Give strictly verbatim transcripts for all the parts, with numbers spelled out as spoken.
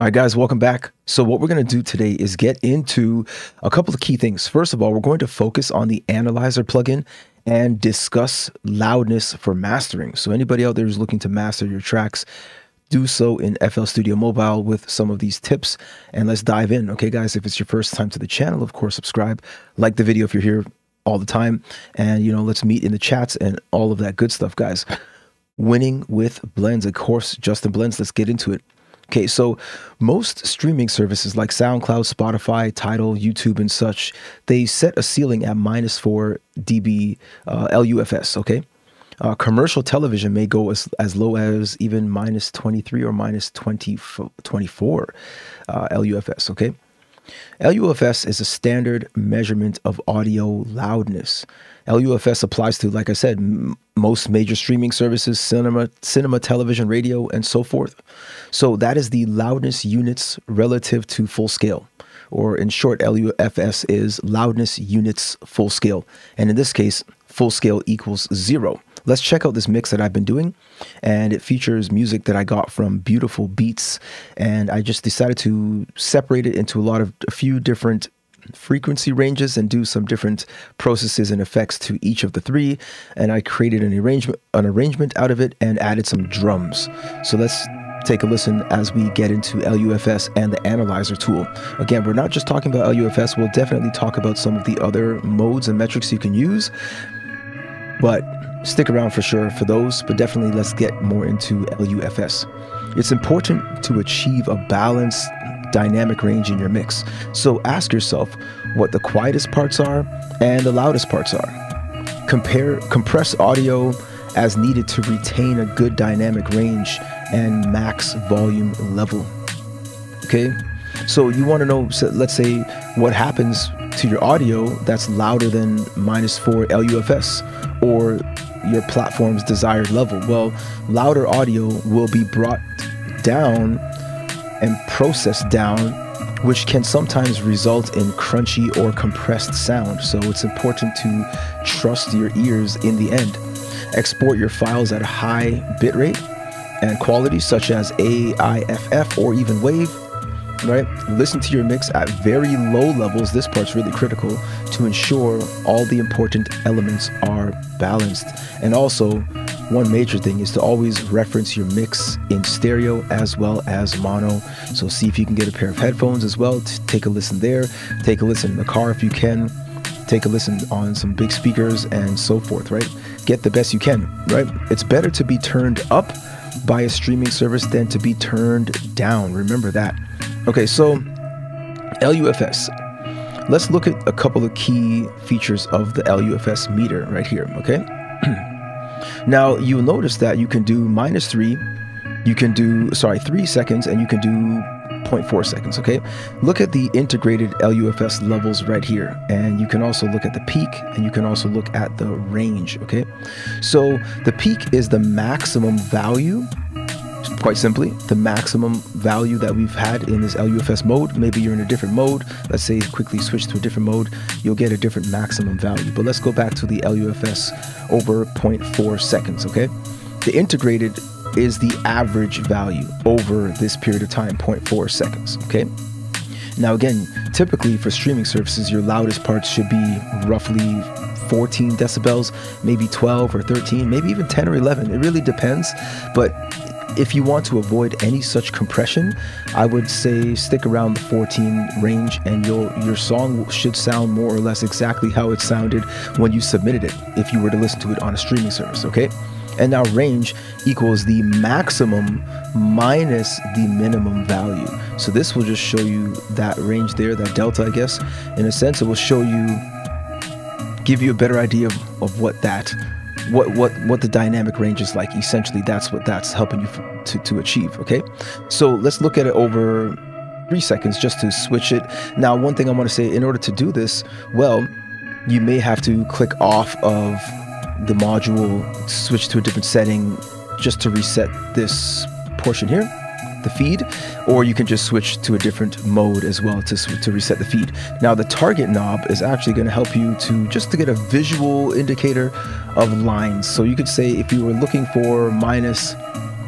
All right, guys, welcome back. So what we're going to do today is get into a couple of key things. First of all, we're going to focus on the Analyzer plugin and discuss loudness for mastering. So anybody out there who's looking to master your tracks, do so in F L Studio Mobile with some of these tips. And let's dive in. Okay, guys, if it's your first time to the channel, of course, subscribe, like the video if you're here all the time. And, you know, let's meet in the chats and all of that good stuff, guys. Winning with blends, of course, Justin Blends. Let's get into it. Okay, so most streaming services like SoundCloud, Spotify, Tidal, YouTube, and such, they set a ceiling at minus four dB uh, L U F S, okay? Uh, commercial television may go as, as low as even minus twenty-three or minus twenty, twenty-four uh, L U F S, okay? L U F S is a standard measurement of audio loudness. L U F S applies to, like I said, m most major streaming services, cinema, cinema, television, radio, and so forth. So that is the loudness units relative to full scale, or in short, L U F S is loudness units full scale. And in this case, full scale equals zero. Let's check out this mix that I've been doing, and it features music that I got from Beautiful Beats, and I just decided to separate it into a lot of a few different frequency ranges and do some different processes and effects to each of the three, and I created an arrangement an arrangement out of it and added some drums. So let's take a listen as we get into L U F S and the Analyzer tool. Again, we're not just talking about L U F S, we'll definitely talk about some of the other modes and metrics you can use, but stick around for sure for those. But definitely let's get more into L U F S. It's important to achieve a balanced dynamic range in your mix. So ask yourself what the quietest parts are and the loudest parts are. Compare, compress audio as needed to retain a good dynamic range and max volume level. Okay, so you want to know, so let's say, what happens to your audio that's louder than minus four L U F S or your platform's desired level. Well, louder audio will be brought down and processed down, which can sometimes result in crunchy or compressed sound. So it's important to trust your ears in the end. Export your files at a high bitrate and quality, such as A I F F or even WAVE, right? Listen to your mix at very low levels. This part's really critical to ensure all the important elements are balanced. And also, one major thing is to always reference your mix in stereo as well as mono. So see if you can get a pair of headphones as well to take a listen there. Take a listen in the car if you can. Take a listen on some big speakers and so forth, right? Get the best you can, right? It's better to be turned up by a streaming service than to be turned down. Remember that. Okay, so L U F S. Let's look at a couple of key features of the L U F S meter right here, okay? Now, you'll notice that you can do minus three, you can do, sorry, three seconds, and you can do zero point four seconds, okay? Look at the integrated L U F S levels right here, and you can also look at the peak, and you can also look at the range, okay? So the peak is the maximum value, quite simply, the maximum value that we've had in this L U F S mode. Maybe you're in a different mode. Let's say quickly switch to a different mode. You'll get a different maximum value. But let's go back to the L U F S over zero point four seconds, okay? The integrated is the average value over this period of time, zero point four seconds, okay? Now again, typically for streaming services, your loudest parts should be roughly fourteen decibels, maybe twelve or thirteen, maybe even ten or eleven. It really depends. But if you want to avoid any such compression, I would say stick around the fourteen range, and you'll, your song should sound more or less exactly how it sounded when you submitted it, if you were to listen to it on a streaming service, okay? And now range equals the maximum minus the minimum value. So this will just show you that range there, that delta, I guess. In a sense, it will show you, give you a better idea of, of what that what what what the dynamic range is like. Essentially, that's what that's helping you to, to achieve, okay? So let's look at it over three seconds just to switch it. Now, one thing I want to say, in order to do this, well, you may have to click off of the module, switch to a different setting just to reset this portion here, the feed, or you can just switch to a different mode as well to, to reset the feed. Now the target knob is actually going to help you to just to get a visual indicator of lines. So you could say if you were looking for minus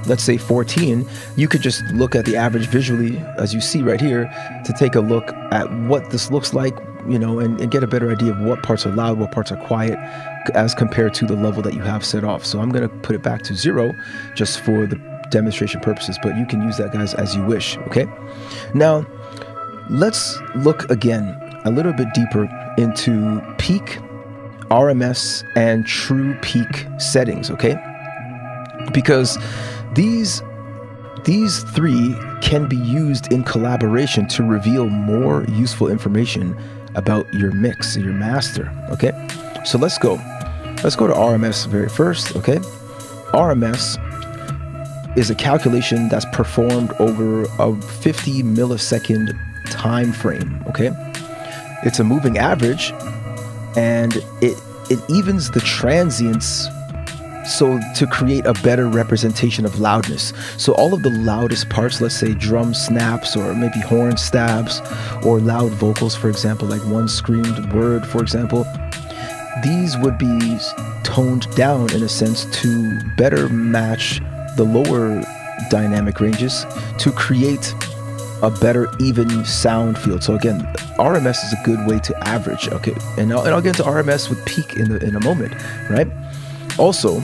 let's say fourteen, you could just look at the average visually, as you see right here, to take a look at what this looks like, you know, and, and get a better idea of what parts are loud, what parts are quiet, as compared to the level that you have set off. So I'm going to put it back to zero just for the demonstration purposes, but you can use that, guys, as you wish. Okay. Now let's look again a little bit deeper into peak, R M S, and true peak settings. Okay. Because these these three can be used in collaboration to reveal more useful information about your mix, your master. Okay, so let's go. Let's go to R M S very first. Okay, R M S is a calculation that's performed over a fifty millisecond time frame. Okay, it's a moving average, and it it evens the transients, so to create a better representation of loudness. So all of the loudest parts, let's say drum snaps or maybe horn stabs or loud vocals, for example, like one screamed word, for example, these would be toned down in a sense to better match the lower dynamic ranges to create a better even sound field. So again, R M S is a good way to average. Okay, and I'll, and I'll get into R M S with peak in the in a moment, right? Also,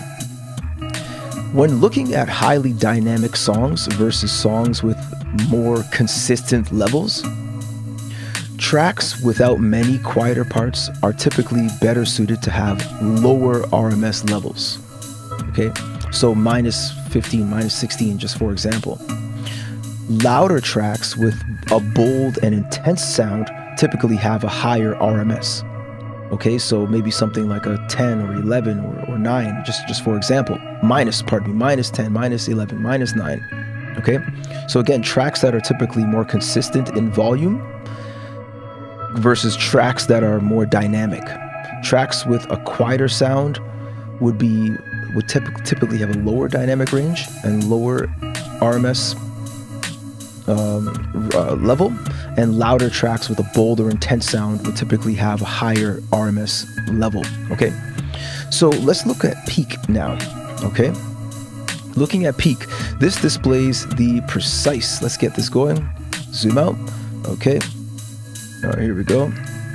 when looking at highly dynamic songs versus songs with more consistent levels, tracks without many quieter parts are typically better suited to have lower R M S levels. Okay, so minus fifteen, minus sixteen, just for example. Louder tracks with a bold and intense sound typically have a higher R M S. Okay, so maybe something like a ten or eleven or, or nine, just, just for example. Minus, pardon me, minus ten, minus eleven, minus nine. Okay, so again, tracks that are typically more consistent in volume versus tracks that are more dynamic. Tracks with a quieter sound would be would typ typically have a lower dynamic range and lower R M S Um, uh, level, and louder tracks with a bolder, intense sound would typically have a higher R M S level. Okay, so let's look at peak now. Okay, looking at peak, this displays the precise, let's get this going, zoom out. Okay, all right, here we go.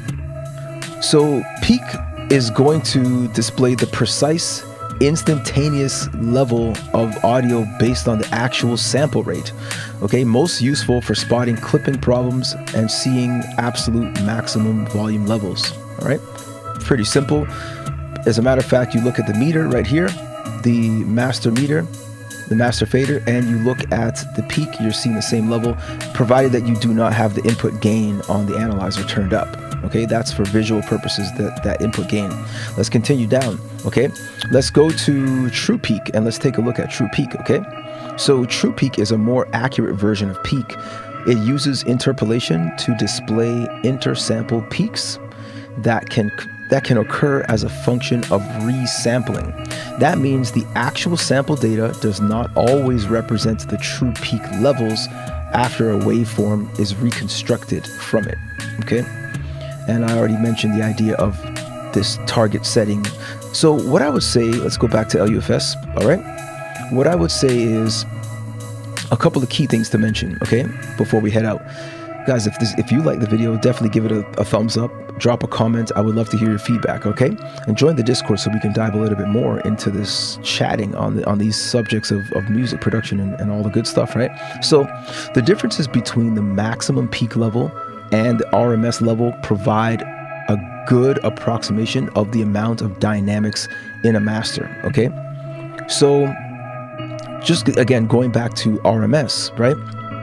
So peak is going to display the precise, instantaneous level of audio based on the actual sample rate. Okay, most useful for spotting clipping problems and seeing absolute maximum volume levels. All right, pretty simple. As a matter of fact, you look at the meter right here, the master meter, the master fader, and you look at the peak, you're seeing the same level, provided that you do not have the input gain on the analyzer turned up. Okay, that's for visual purposes, that, that input gain. Let's continue down. Okay, let's go to true peak and let's take a look at true peak. Okay, so true peak is a more accurate version of peak. It uses interpolation to display intersample peaks that can that can occur as a function of resampling. That means the actual sample data does not always represent the true peak levels after a waveform is reconstructed from it. Okay, and I already mentioned the idea of this target setting. So what I would say, let's go back to L U F S. All right, what I would say is a couple of key things to mention, okay, before we head out. Guys, if this if you like the video, definitely give it a, a thumbs up, drop a comment. I would love to hear your feedback, okay? And join the Discord so we can dive a little bit more into this chatting on the, on these subjects of, of music production and, and all the good stuff, right? So the differences between the maximum peak level and the R M S level provide a good approximation of the amount of dynamics in a master, okay? So just again, going back to R M S, right?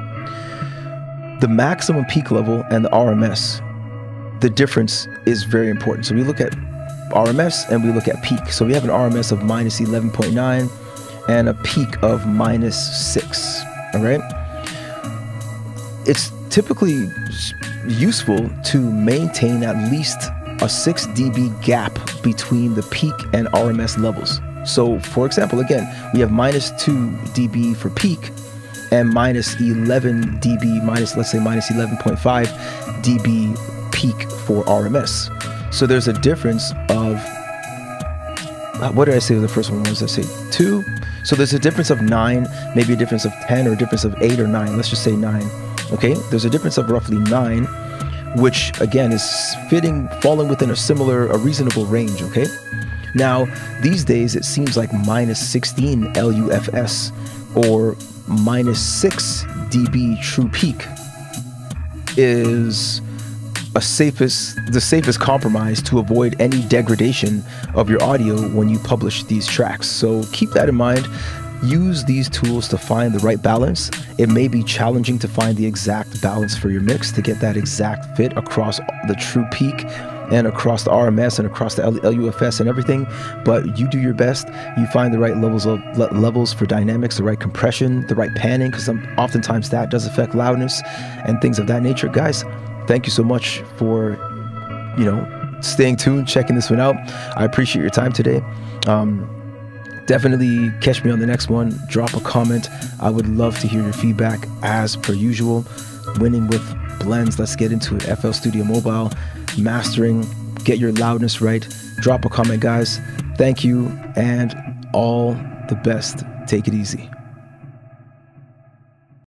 The maximum peak level and the R M S, the difference is very important. So we look at R M S and we look at peak. So we have an R M S of minus eleven point nine and a peak of minus six, all right? It's typically useful to maintain at least a six D B gap between the peak and R M S levels. So for example, again, we have minus two D B for peak and minus eleven D B, minus, let's say minus eleven point five D B peak for R M S. So there's a difference of, what did I say the first one was? I say two, So there's a difference of nine, maybe a difference of ten, or a difference of eight or nine. Let's just say nine. Okay, there's a difference of roughly nine, which again is fitting, falling within a similar, a reasonable range. Okay, now these days it seems like minus sixteen L U F S or minus six D B true peak is a safest, the safest compromise to avoid any degradation of your audio when you publish these tracks. So keep that in mind. Use these tools to find the right balance. It may be challenging to find the exact balance for your mix, to get that exact fit across the true peak and across the R M S and across the L U F S and everything, but you do your best. You find the right levels of le levels for dynamics, the right compression, the right panning, because oftentimes that does affect loudness and things of that nature. Guys, thank you so much for, you know, staying tuned, checking this one out. I appreciate your time today. Um, definitely catch me on the next one. Drop a comment. I would love to hear your feedback as per usual. Winning with blends. Let's get into it. F L Studio Mobile, mastering, get your loudness right. Drop a comment, guys. Thank you, and all the best. Take it easy.